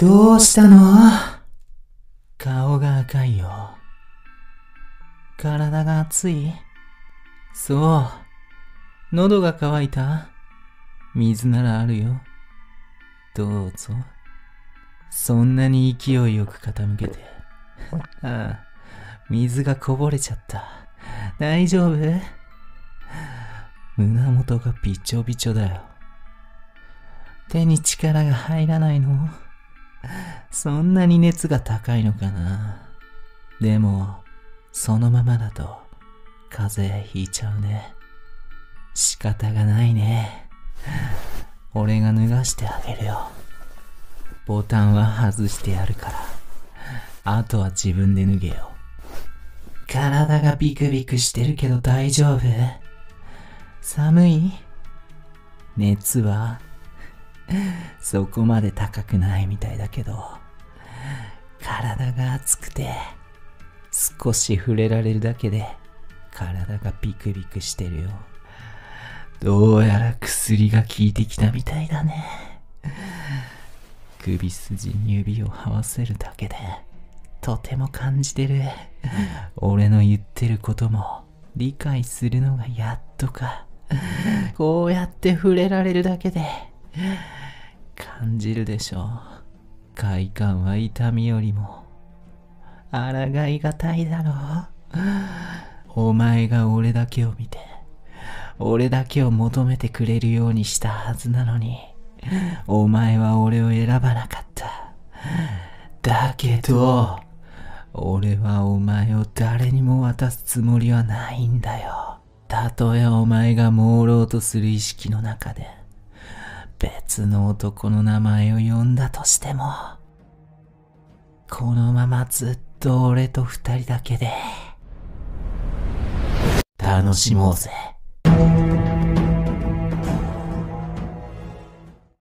どうしたの？顔が赤いよ。体が熱い？そう。喉が渇いた？水ならあるよ。どうぞ。そんなに勢いよく傾けて。ああ、水がこぼれちゃった。大丈夫？胸元がびちょびちょだよ。手に力が入らないの？そんなに熱が高いのかな。でも、そのままだと風邪ひいちゃうね。仕方がないね。俺が脱がしてあげるよ。ボタンは外してやるから、あとは自分で脱げよ。体がビクビクしてるけど大丈夫？寒い？熱はそこまで高くないみたいだけど、体が熱くて少し触れられるだけで体がビクビクしてるよ。どうやら薬が効いてきたみたいだね。首筋に指を這わせるだけでとても感じてる。俺の言ってることも理解するのがやっとか。こうやって触れられるだけで感じるでしょ。快感は痛みよりも抗いがたいだろう。お前が俺だけを見て俺だけを求めてくれるようにしたはずなのに、お前は俺を選ばなかった。だけど俺はお前を誰にも渡すつもりはないんだよ。たとえお前が朦朧とする意識の中で別の男の名前を呼んだとしても、このままずっと俺と二人だけで楽しもうぜ。